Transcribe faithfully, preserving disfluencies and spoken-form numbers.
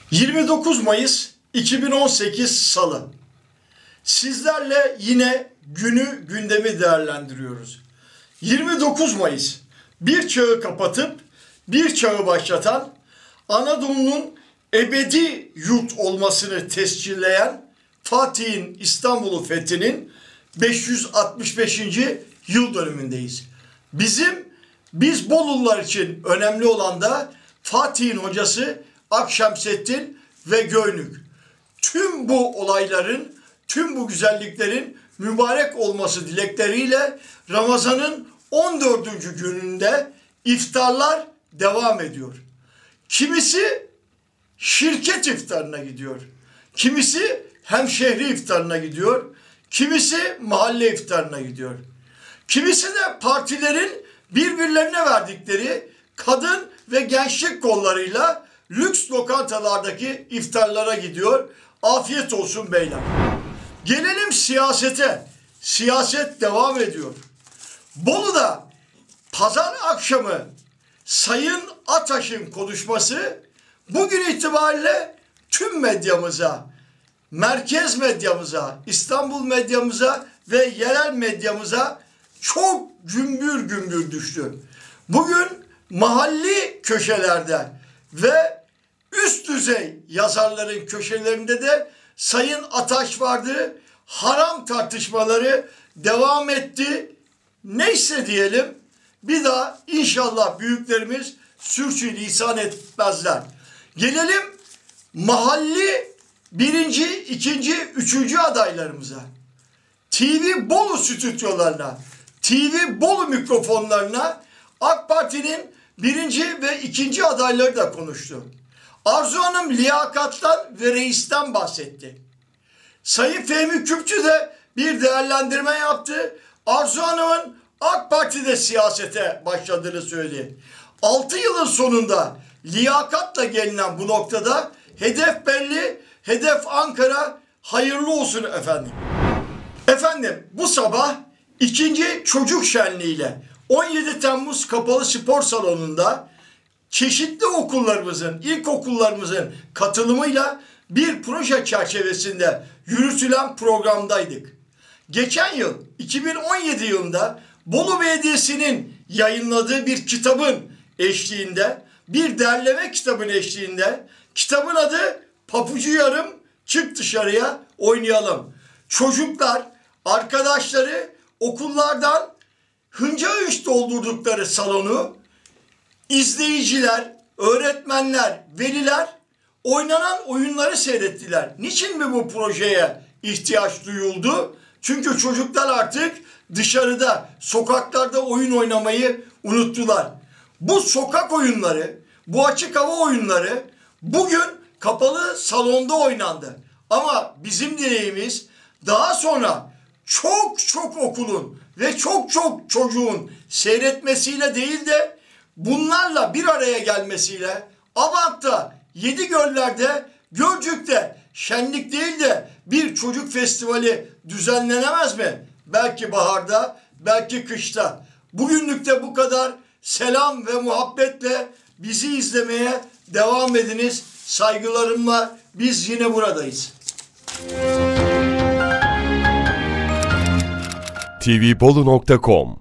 yirmi dokuz Mayıs iki bin on sekiz Salı. Sizlerle yine günü, gündemi değerlendiriyoruz. yirmi dokuz Mayıs, bir çağı kapatıp bir çağı başlatan, Anadolu'nun ebedi yurt olmasını tescilleyen Fatih'in İstanbul'u fethinin beş yüz altmış beşinci yıl dönümündeyiz. Bizim, biz Bolulular için önemli olan da Fatih'in hocası Akşemseddin ve Göynük. Tüm bu olayların, tüm bu güzelliklerin mübarek olması dilekleriyle Ramazan'ın on dördüncü gününde iftarlar devam ediyor. Kimisi şirket iftarına gidiyor. Kimisi hemşehri iftarına gidiyor. Kimisi mahalle iftarına gidiyor. Kimisi de partilerin birbirlerine verdikleri kadın ve gençlik kollarıyla lüks lokantalardaki iftarlara gidiyor. Afiyet olsun beyler. Gelelim siyasete. Siyaset devam ediyor. Bolu'da pazar akşamı Sayın Ataş'ın konuşması bugün itibariyle tüm medyamıza, merkez medyamıza, İstanbul medyamıza ve yerel medyamıza çok gümbür gümbür düştü. Bugün mahalli köşelerde ve üst düzey yazarların köşelerinde de Sayın Ataş vardı. Haram tartışmaları devam etti. Neyse diyelim, bir daha inşallah büyüklerimiz sürçülisan etmezler. Gelelim mahalli birinci, ikinci, üçüncü adaylarımıza. T V Bolu stüdyolarına, T V Bolu mikrofonlarına AK Parti'nin birinci ve ikinci adayları da konuştu. Arzu Hanım liyakattan ve reisten bahsetti. Sayın Fehmi Küpçü de bir değerlendirme yaptı. Arzu Hanım'ın AK Parti'de siyasete başladığını söyledi. altı yılın sonunda liyakatla gelinen bu noktada hedef belli, hedef Ankara, hayırlı olsun efendim. Efendim bu sabah ikinci çocuk şenliğiyle on yedi Temmuz Kapalı Spor Salonu'nda çeşitli okullarımızın, ilkokullarımızın katılımıyla bir proje çerçevesinde yürütülen programdaydık. Geçen yıl iki bin on yedi yılında Bolu Belediyesi'nin yayınladığı bir kitabın eşliğinde, bir derleme kitabın eşliğinde, kitabın adı Papucu Yarım Çık Dışarıya Oynayalım. Çocuklar, arkadaşları okullardan hınca hınç doldurdukları salonu izleyiciler, öğretmenler, veliler oynanan oyunları seyrettiler. Niçin mi bu projeye ihtiyaç duyuldu? Çünkü çocuklar artık dışarıda, sokaklarda oyun oynamayı unuttular. Bu sokak oyunları, bu açık hava oyunları bugün kapalı salonda oynandı. Ama bizim dileğimiz daha sonra çok çok okulun ve çok çok çocuğun seyretmesiyle değil de bunlarla bir araya gelmesiyle Abant'ta, Yedigöller'de, Gölcük'te şenlik değil de bir çocuk festivali düzenlenemez mi? Belki baharda, belki kışta. Bugünlük de bu kadar. Selam ve muhabbetle bizi izlemeye devam ediniz. Saygılarımla biz yine buradayız. T V Bolu nokta com